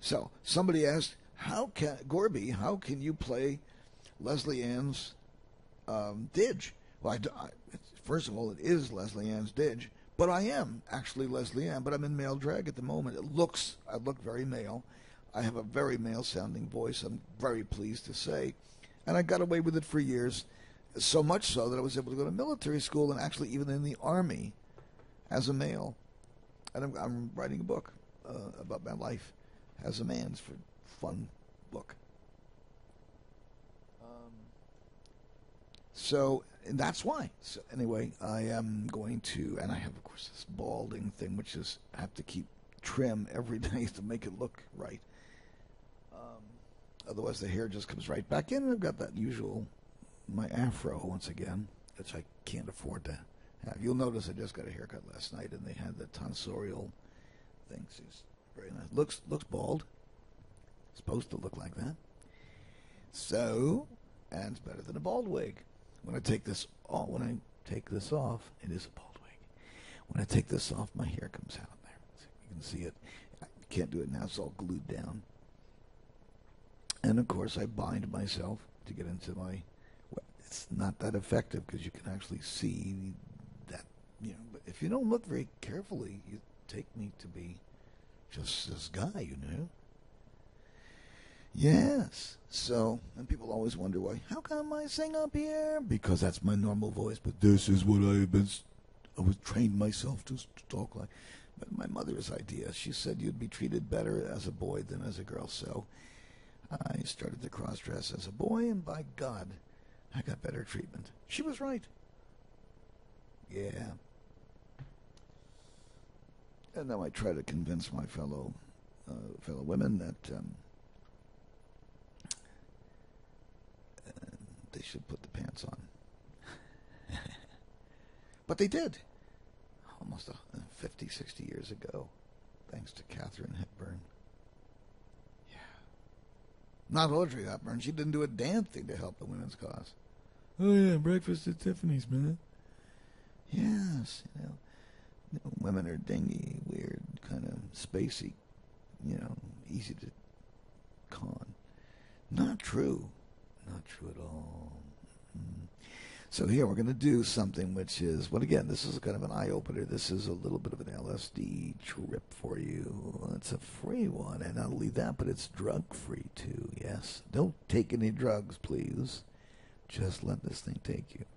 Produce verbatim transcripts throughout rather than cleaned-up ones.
So somebody asked, "How can Gorby? How can you play Leslie Ann's um, didge?" Well, I, I, first of all, it is Leslie Ann's didge, but I am actually Leslie Ann. But I'm in male drag at the moment. It looks, I look very male. I have a very male-sounding voice. I'm very pleased to say, and I got away with it for years, so much so that I was able to go to military school and actually even in the Army as a male. And I'm, I'm writing a book uh, about my life as a man. It's a fun book. Um, so, and that's why. So anyway, I am going to, and I have, of course, this balding thing, which is, I have to keep trim every day to make it look right. Um, otherwise, the hair just comes right back in, and I've got that usual, my afro, once again, which I can't afford to have. You'll notice I just got a haircut last night, and they had the tonsorial things. It's very nice. Looks, looks bald. Supposed to look like that. So, and it's better than a bald wig. When I take this off, when I take this off, it is a bald wig. When I take this off, my hair comes out there. So you can see it. I can't do it now. It's all glued down. And of course, I bind myself to get into my. Well, it's not that effective because you can actually see that. You know, but if you don't look very carefully, you take me to be just this guy. You know. Yes. So, and people always wonder why. How come I sing up here? Because that's my normal voice. But this is what I've been. I was trained myself to, to talk like. But my mother's idea. She said you'd be treated better as a boy than as a girl. So, I started to cross-dress as a boy, and by God, I got better treatment. She was right. Yeah. And now I try to convince my fellow uh, fellow women that. Um, They should put the pants on. But they did. Almost fifty, sixty years ago. Thanks to Katharine Hepburn. Yeah. Not Audrey Hepburn. She didn't do a damn thing to help the women's cause. Oh, yeah, breakfast at Tiffany's, man. Yes, you know. You know, women are dingy, weird, kind of spacey, you know, easy to con. Not true. Not true at all. Mm. So here we're going to do something which is, well, again, this is kind of an eye-opener. This is a little bit of an L S D trip for you. It's a free one, and not only that, but it's drug-free, too, yes? Don't take any drugs, please. Just let this thing take you.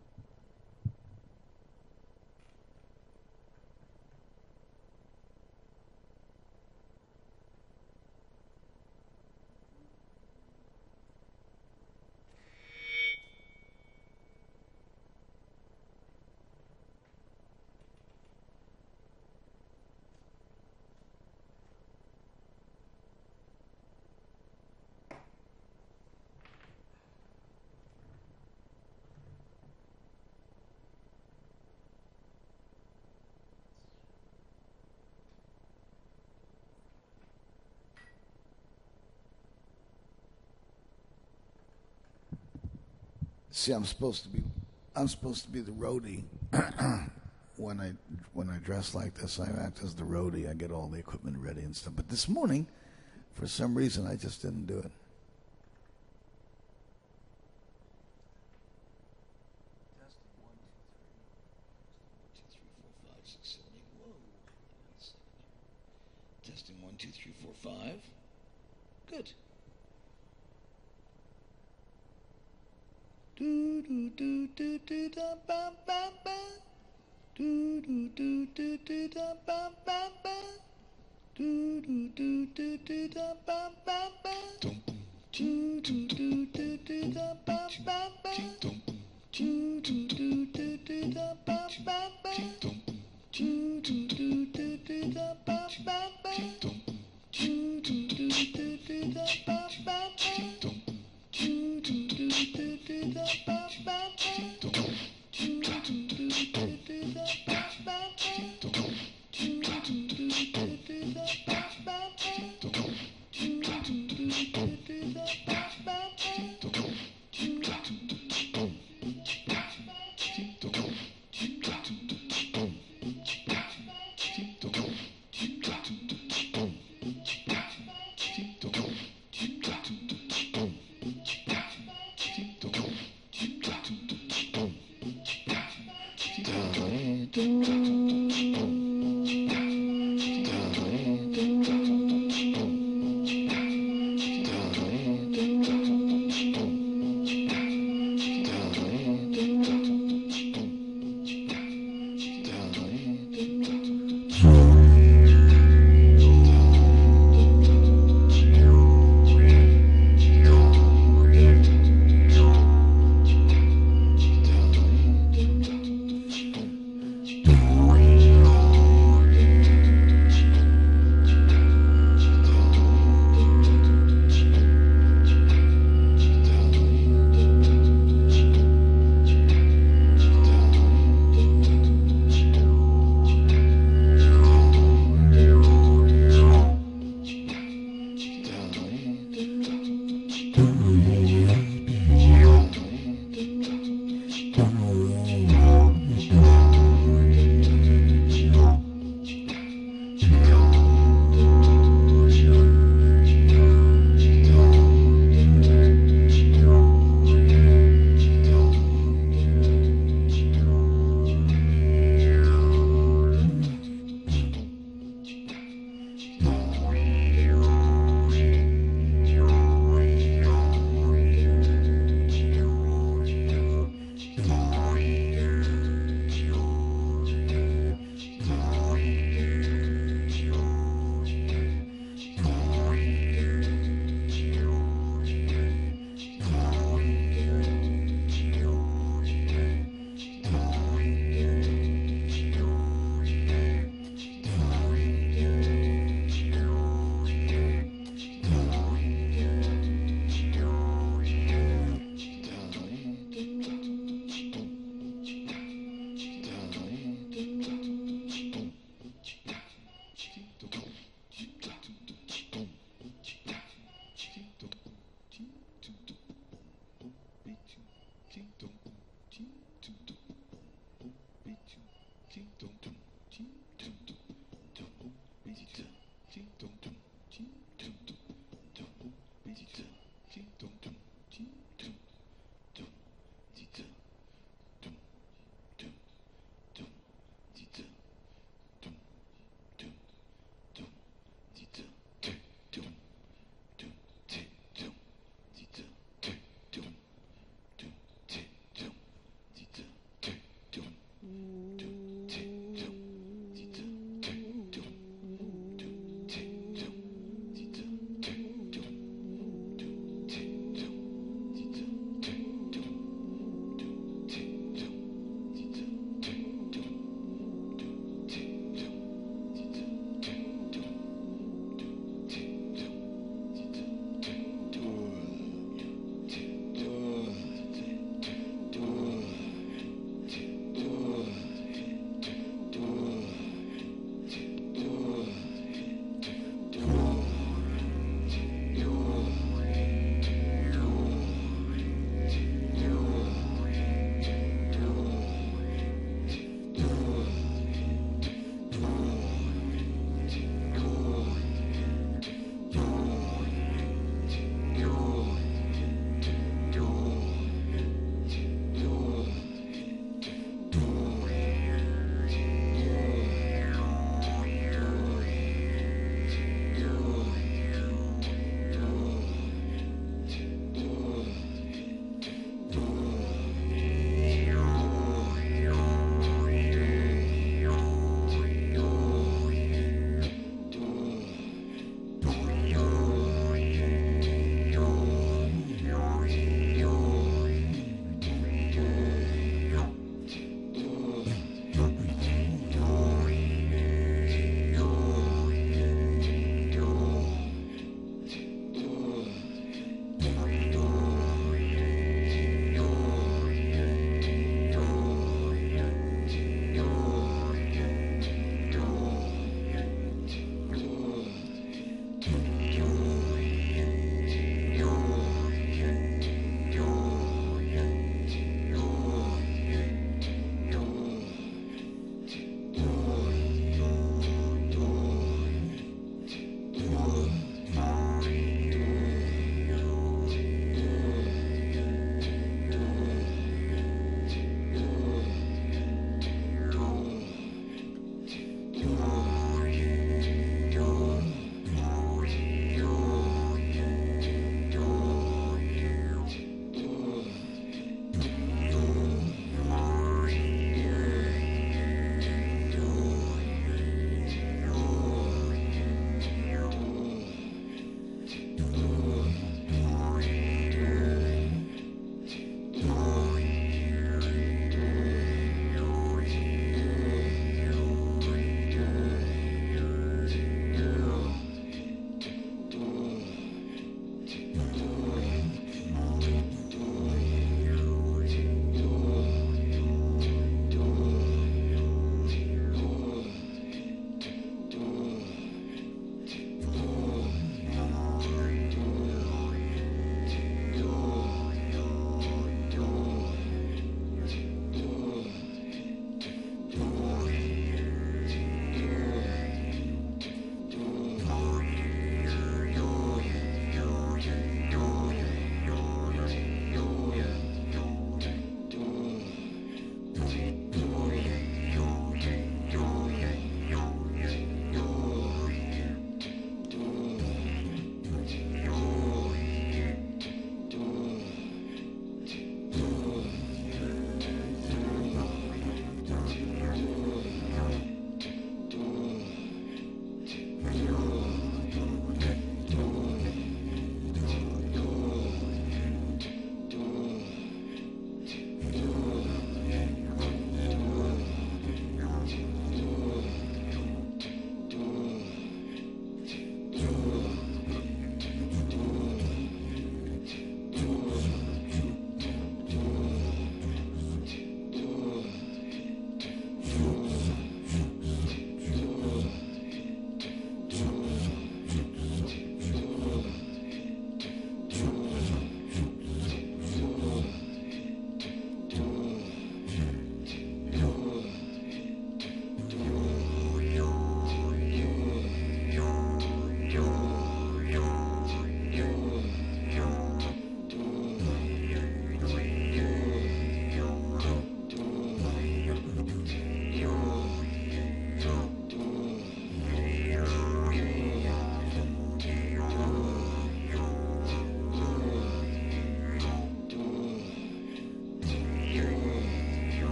See, I'm supposed to be, I'm supposed to be the roadie. when I when I dress like this, I act as the roadie. I get all the equipment ready and stuff. But this morning, for some reason, I just didn't do it. Testing one, two, three, four, five. Good. Do do do do do da ba ba ba. Do do do do do da ba ba ba. Do do do do do da ba ba ba. Do do do do do da ba ba ba. Do do do do do da ba ba ba. Do do do do do da ba ba ba. Do do do do do da ba ba ba. Do do do do do da ba ba ba. Do do do do do da ba ba ba. Do do do do do da ba ba ba. Do do do do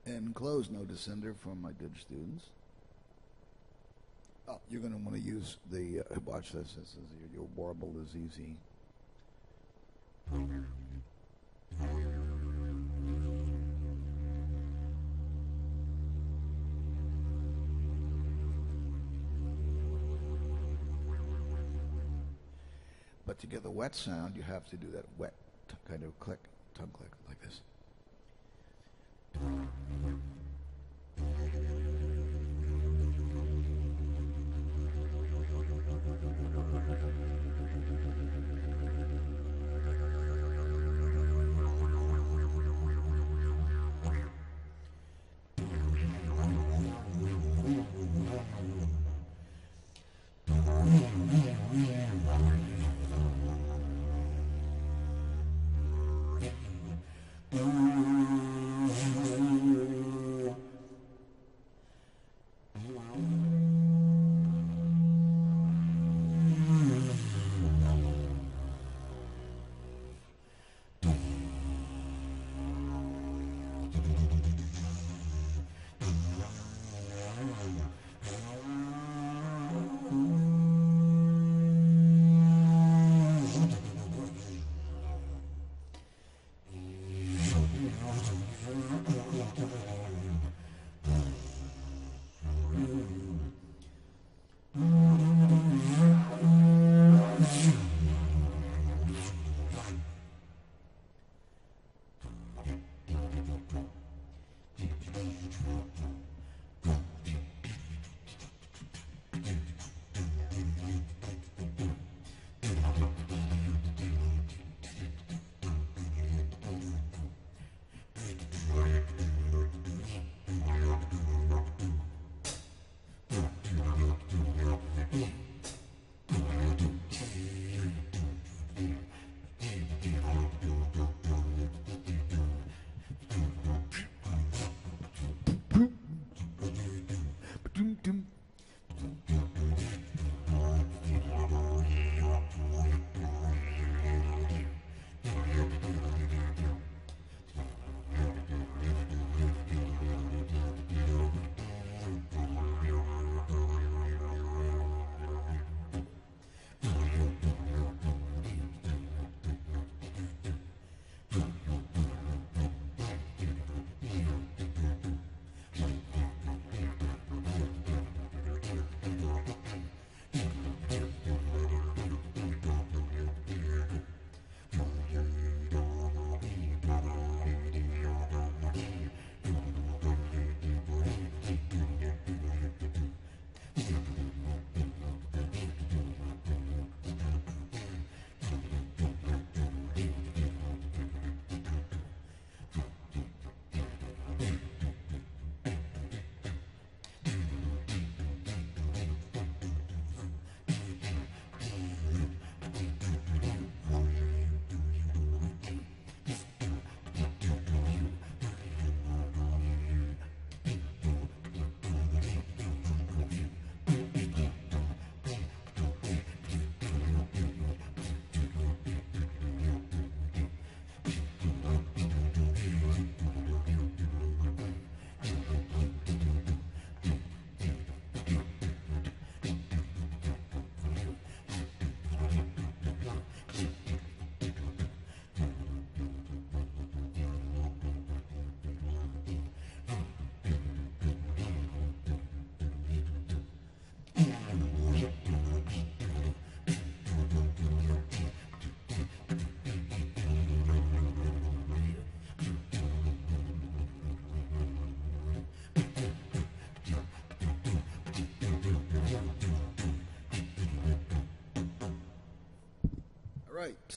And close no descender from my Didge students. Oh, you're going to want to use the, uh, watch this, this is, your, your warble is easy. But to get the wet sound, you have to do that wet t- kind of click, tongue click, like this. Right.